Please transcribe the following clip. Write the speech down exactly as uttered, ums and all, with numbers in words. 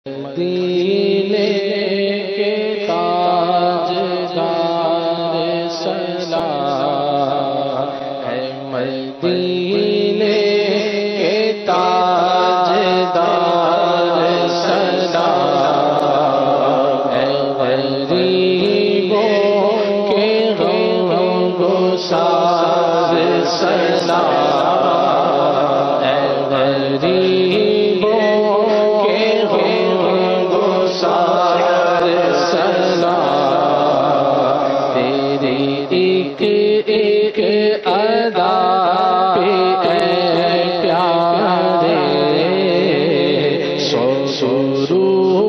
مدینے کے تاجدار سلام ہے، مدینے کے تاجدار سلام ہے، غریبوں کے غم گسار سلام ہے، غریبوں کے غم گسار سلام تیری ایک ایک ادا پہ اے پیارے سو سرو